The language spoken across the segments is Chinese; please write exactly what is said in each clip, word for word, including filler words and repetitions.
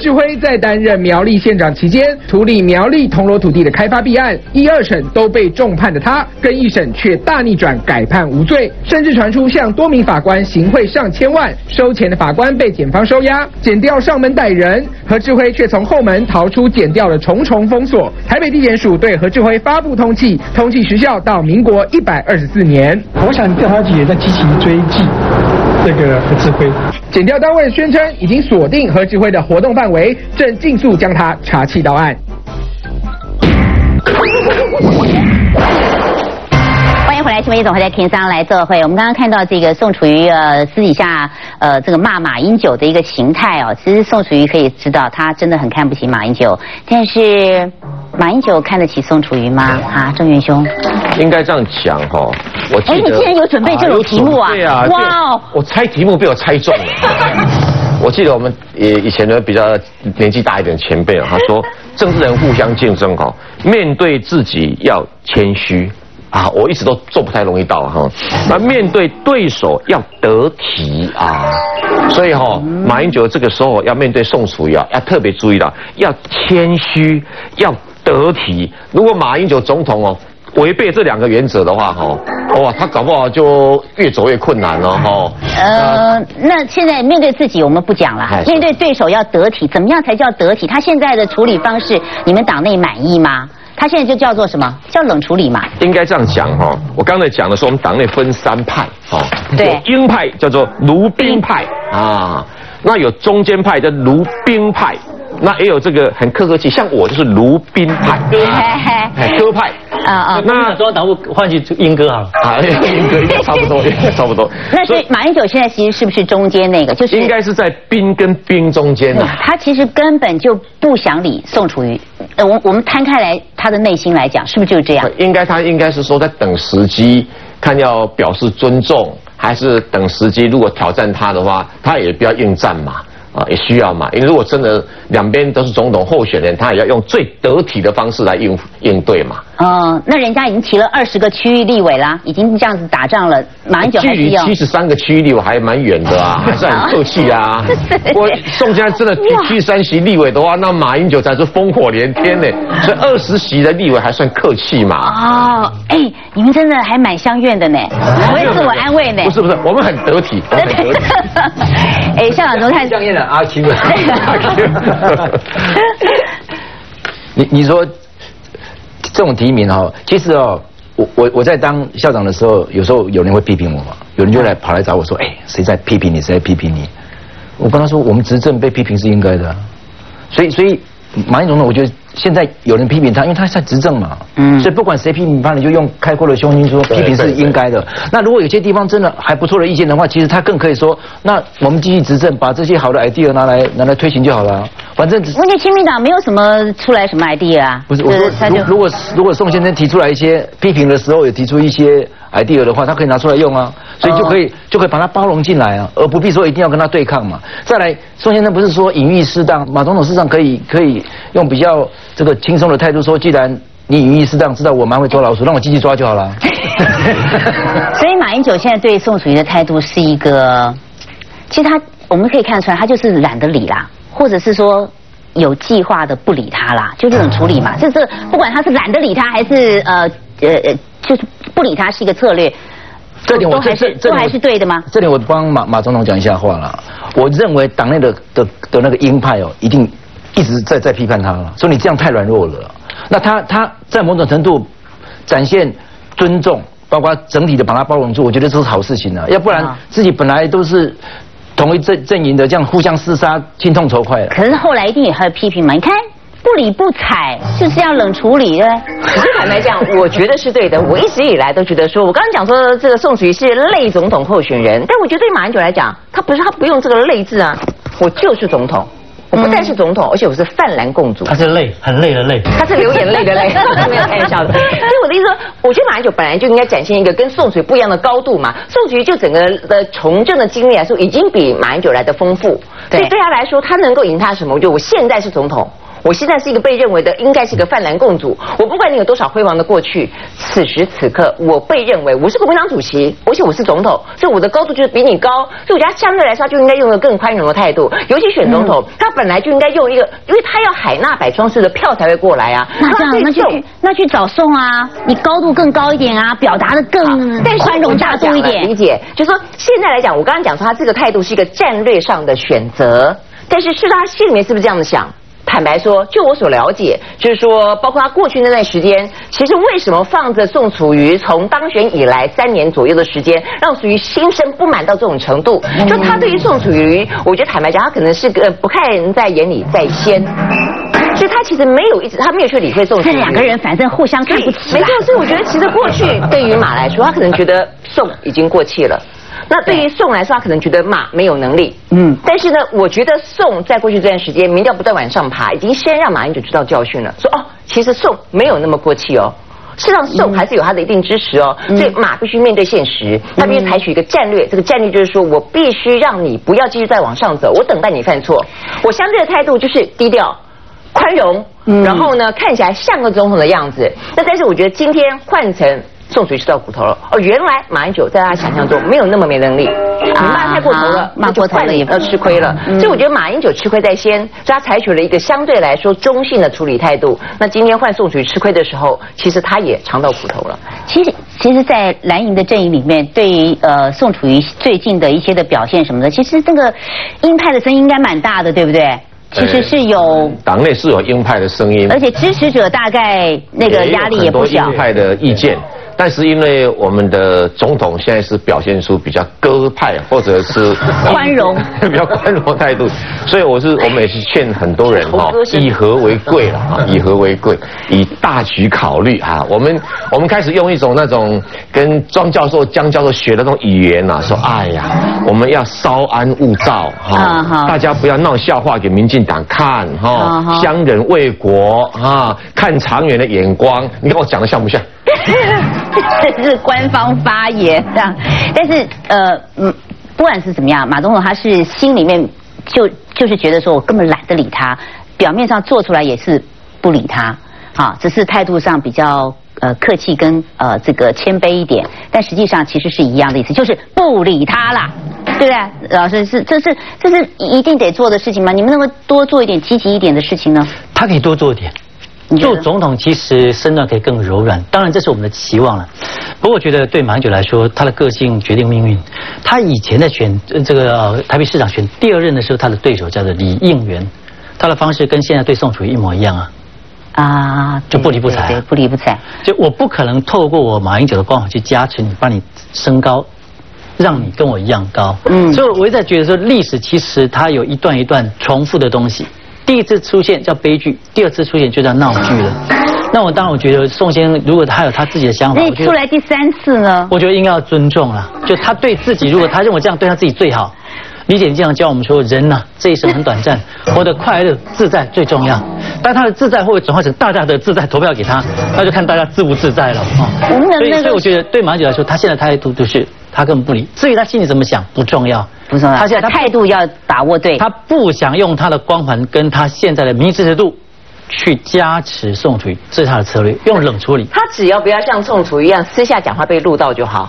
志辉在担任苗栗县长期间，处理苗栗铜锣土地的开发弊案，一二审都被重判的他，跟一审却大逆转，改判无罪，甚至传出向多名法官行贿上千万，收钱的法官被检方收押，检调上门逮人，何志辉却从后门逃出检调的重重封锁。台北地检署对何志辉发布通缉，通缉时效到民国一百二十四年。 我想调查局也在积极追缉这个何志辉。 检调单位宣称已经锁定何志辉的活动范围，正尽速将他查缉到案。 欢迎回来，新闻夜总会在庭上来做会。我们刚刚看到这个宋楚瑜呃私底下呃这个骂马英九的一个形态哦，其实宋楚瑜可以知道他真的很看不起马英九，但是马英九看得起宋楚瑜吗？啊，郑元兄， 应该这样讲哈、哦。我记得， 哎，你竟然有准备这种题目啊？ 对啊，哇哦！我猜题目被我猜中了。我记得我们也以前的比较年纪大一点的前辈啊，他说政治人互相竞争哈，面对自己要谦虚啊，我一直都做不太容易到哈。那面对对手要得体啊，所以哈，马英九这个时候要面对宋楚瑜啊，要特别注意到要谦虚，要得体。如果马英九总统哦违背这两个原则的话，哈，哇，他搞不好就越走越困难了，哈。 呃，那现在面对自己我们不讲了，面对对手要得体，怎么样才叫得体？他现在的处理方式，你们党内满意吗？他现在就叫做什么？叫冷处理嘛？ 应该这样讲哈。我刚才讲的是我们党内分三派，哈， 对， 有鹰派叫做卢兵派啊，那有中间派叫卢兵派。那也有这个很客客气，像我就是卢宾派，鸽派啊啊。那中央党部换去英哥好了啊，英哥应该差不多，应该差不多。 那所以马英九现在其实是不是中间那个？就是应该是在兵跟兵中间的。 他其实根本就不想理宋楚瑜。呃，我我们摊开来他的内心来讲，是不是就是这样？ 应该他应该是说在等时机，看要表示尊重，还是等时机。如果挑战他的话，他也不要应战嘛。啊，也需要嘛，因为如果真的两边都是总统候选人，他也要用最得体的方式来应应对嘛。 嗯，那人家已经提了二十个区域立委啦，已经这样子打仗了，马英九还是要距离七十三个区域立委还蛮远的啊，还是很客气啊。我宋家真的提七十三席立委的话，那马英九才是烽火连天呢，所以二十席的立委还算客气嘛。 哦，哎，你们真的还蛮相怨的呢，我会自我安慰呢。 不是不是，我们很得体，我们很得体。 哎，校长怎么看？ 相怨的阿 Q 你你说这种提名哦，其实哦，我我我在当校长的时候，有时候有人会批评我嘛，有人就来跑来找我说，哎，谁在批评你？谁在批评你？我跟他说，我们执政被批评是应该的、啊，所以所以马英总统，我觉得现在有人批评他，因为他在执政嘛，嗯，所以不管谁批评他，你就用开阔的胸襟说批评是应该的。那如果有些地方真的还不错的意见的话，其实他更可以说，那我们继续执政，把这些好的 idea 拿来拿来推行就好了。反正问题亲民党没有什么出来什么 idea 啊。 不是，我说如如果如果宋先生提出来一些批评的时候，也提出一些 idea 的话，他可以拿出来用啊，所以就可以、哦、就可以把它包容进来啊，而不必说一定要跟他对抗嘛。再来，宋先生不是说隐喻适当，马总统事实上可以可以用比较这个轻松的态度说，既然你隐喻适当，知道我蛮会捉老鼠，让我继续抓就好了。 所以马英九现在对宋楚瑜的态度是一个，其实他我们可以看得出来，他就是懒得理啦，或者是说有计划的不理他啦，就这种处理嘛。就是不管他是懒得理他，还是呃呃就是不理他，是一个策略。 这点我都还是都还是对的吗？ 这点我帮马马总统讲一下话啦。我认为党内的的的那个鹰派哦，一定一直在在批判他了，说你这样太软弱了。那他他在某种程度展现尊重，包括整体的把他包容住，我觉得这是好事情啊。要不然自己本来都是同一阵阵营的，这样互相厮杀，心痛仇快了。 可是后来一定也还有批评嘛？你看。不理不睬，就是要冷处理的。 可是坦白讲，我觉得是对的。我一直以来都觉得说，我刚刚讲说这个宋楚瑜是类总统候选人，但我觉得对马英九来讲，他不是他不用这个类字啊，我就是总统。我不但是总统，而且我是泛蓝共主。 他是累，很累的累。 他是流眼泪的泪，没有开玩笑的。所以我的意思说，我觉得马英九本来就应该展现一个跟宋楚瑜不一样的高度嘛。宋楚瑜就整个的从政的经历来说，已经比马英九来的丰富。所以对他来说，他能够赢他什么？我觉得我现在是总统。 我现在是一个被认为的应该是一个泛蓝共主，我不管你有多少辉煌的过去，此时此刻我被认为我是国民党主席，而且我是总统，所以我的高度就是比你高，所以我觉得相对来说就应该用一个更宽容的态度，尤其选总统，他本来就应该用一个，因为他要海纳百川式的票才会过来啊。 那这样，那就去那去找宋啊，你高度更高一点啊，表达的更宽容大度一点。 理解，就是说现在来讲，我刚刚讲说他这个态度是一个战略上的选择，但是是他心里面是不是这样的想？坦白说，就我所了解，就是说，包括他过去那段时间，其实为什么放着宋楚瑜从当选以来三年左右的时间，让楚瑜心生不满到这种程度？就他对于宋楚瑜，我觉得坦白讲，他可能是个不看人在眼里在先。所以他其实没有一直，他没有去理会宋楚瑜。 这两个人反正互相看不起。 没错，所以我觉得其实过去对于马来说，他可能觉得宋已经过气了。那对于宋来说，他可能觉得马没有能力，嗯，但是呢，我觉得宋在过去这段时间，民调不断往上爬，已经先让马英九知道教训了，说哦，其实宋没有那么过气哦，事实上宋还是有他的一定支持哦，嗯、所以马必须面对现实，他必须采取一个战略，这个战略就是说我必须让你不要继续再往上走，我等待你犯错，我相对的态度就是低调、宽容，嗯、然后呢，看起来像个总统的样子。那但是我觉得今天换成宋楚瑜吃到骨头了哦，原来马英九在他想象中没有那么没能力，你骂太过头了， 骂过头了也要吃亏了。所以我觉得马英九吃亏在先，所以他采取了一个相对来说中性的处理态度。那今天换宋楚瑜吃亏的时候，其实他也尝到苦头了。 其实，其实，在蓝营的阵营里面，对于呃宋楚瑜最近的一些的表现什么的，其实那个鹰派的声音应该蛮大的，对不对？其实是有党内是有鹰派的声音， 而且支持者大概那个压力也不小。 很多鹰派的意见。但是因为我们的总统现在是表现出比较鸽派或者是宽容比较宽容的态度，所以我是我们也是劝很多人哈、哦，以和为贵了啊，以和为贵，以大局考虑啊。我们我们开始用一种那种跟庄教授、江教授学的那种语言啊，说哎呀，我们要稍安勿躁哈、哦，大家不要闹笑话给民进党看哈、哦，乡人为国啊，看长远的眼光。你看我讲的像不像？ 这是官方发言这样，但是呃嗯，不管是怎么样，马总统他是心里面就就是觉得说我根本懒得理他，表面上做出来也是不理他，啊，只是态度上比较呃客气跟呃这个谦卑一点，但实际上其实是一样的意思，就是不理他啦，对不对？老师是这是这是一定得做的事情吗？你们能不能多做一点积极一点的事情呢？ 他可以多做一点。做总统其实身段可以更柔软，当然这是我们的期望了。不过我觉得对马英九来说，他的个性决定命运。他以前在选这个、呃、台北市长选第二任的时候，他的对手叫做李应元，他的方式跟现在对宋楚瑜一模一样啊。 啊， 就不理不睬、啊， 对，不理不睬。 就我不可能透过我马英九的光环去加持你，帮你升高，让你跟我一样高。嗯，所以我一直在觉得说，历史其实它有一段一段重复的东西。第一次出现叫悲剧，第二次出现就叫闹剧了。那我当然我觉得宋先生如果他有他自己的想法， 那出来第三次呢？ 我觉得应该要尊重了。就他对自己，如果他认为这样对他自己最好，理解这样教我们说，人呐、啊、这一生很短暂，活得快乐自在最重要。但他的自在会不会转化成大家的自在，投票给他，那就看大家自不自在了啊。 我们的所以所以我觉得对马英九来说，他现在态度就是他根本不理，至于他心里怎么想不重要。 不重要，他现在态度要把握对。 他不想用他的光环跟他现在的民意支持度去加持宋楚瑜，这是他的策略，用冷处理。 他只要不要像宋楚瑜一样私下讲话被录到就好。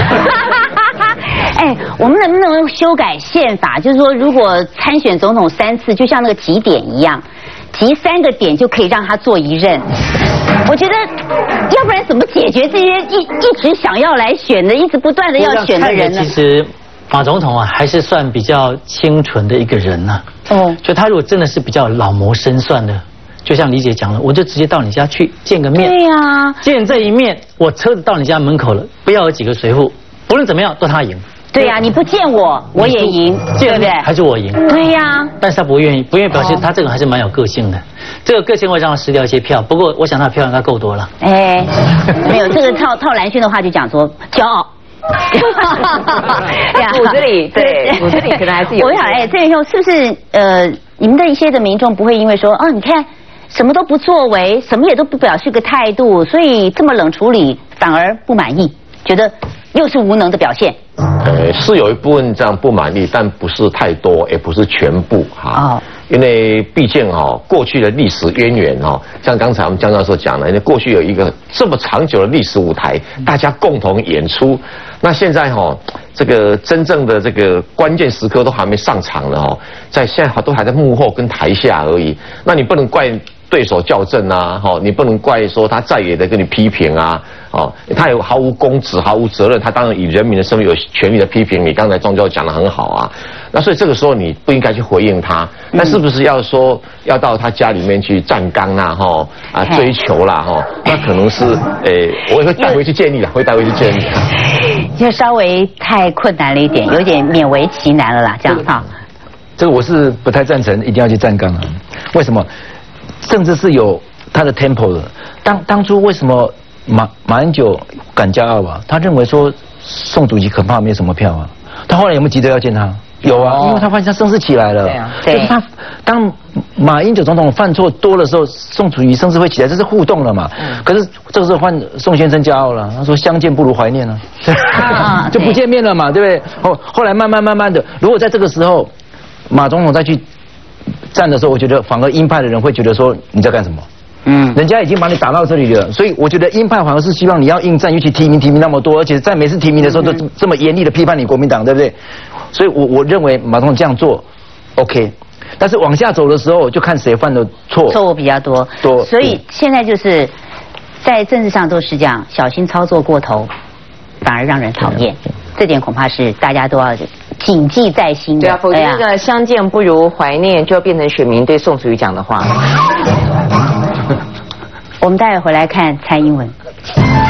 哎，我们能不能修改宪法？就是说，如果参选总统三次，就像那个集点一样，集三个点就可以让他做一任。我觉得，要不然怎么解决这些一一直想要来选的、一直不断的要选的人呢？ 其实。马总统啊，还是算比较清纯的一个人呐、啊。哦，就他如果真的是比较老谋深算的，就像李姐讲了，我就直接到你家去见个面。 对呀、啊， 见这一面，我车子到你家门口了，不要有几个随扈，不论怎么样都他赢。 对呀、啊，你不见我，我也赢，对不对？ 还是我赢？ 对呀、啊。 但是他不愿意，不愿意表示他这个还是蛮有个性的。这个个性会让他失掉一些票，不过我想他的票应该够多了。 哎，没有这个套套蓝轩的话就讲说骄傲。 骨子里对，骨子里可能还是有。 我想哎，这个时候是不是呃，你们的一些的民众不会因为说哦，你看什么都不作为，什么也都不表示个态度，所以这么冷处理反而不满意，觉得又是无能的表现？ 呃，是有一部分这样不满意，但不是太多，也不是全部哈。哦。 因为毕竟哦，过去的历史渊源哦，像刚才我们江教授讲的，因为过去有一个这么长久的历史舞台，大家共同演出。那现在哦，这个真正的这个关键时刻都还没上场了哦，在现在都还在幕后跟台下而已。那你不能怪对手校正啊，哈，你不能怪说他在野的跟你批评啊，哦，他有毫无公职、毫无责任，他当然以人民的身份有权利的批评你。刚才庄教授讲得很好啊，那所以这个时候你不应该去回应他，那是不是要说要到他家里面去站岗啊，哈啊追求啦，哈，那可能是诶，我也会带回去建议啦，会带回去建议。 就稍微太困难了一点，有点勉为其难了啦，这样哈。 这个我是不太赞成，一定要去站岗啊。为什么？政治是有它的 tempo 的。当当初为什么马马英九敢加二啊？他认为说宋主席可怕，没什么票啊。他后来有没有急着要见他？有啊，因为他发现他声势起来了。对啊，就是他当马英九总统犯错多的时候，宋主席声势会起来，这是互动了嘛。嗯、可是这个时候换宋先生加二了，他说相见不如怀念啊，啊就不见面了嘛，对不对？后后来慢慢慢慢的，如果在这个时候马总统再去站的时候，我觉得反而鹰派的人会觉得说你在干什么？嗯，人家已经把你打到这里了，所以我觉得鹰派反而是希望你要应战，尤其提名提名那么多，而且在每次提名的时候都这么严厉的批判你国民党，对不对？所以我我认为马总统这样做 OK， 但是往下走的时候就看谁犯的错， 错误比较多。多，所以现在就是在政治上都是这样，小心操作过头，反而让人讨厌。这点恐怕是大家都要谨记在心的。对啊， 否则那个相见不如怀念，就变成选民对宋楚瑜讲的话。 我们待会回来看蔡英文。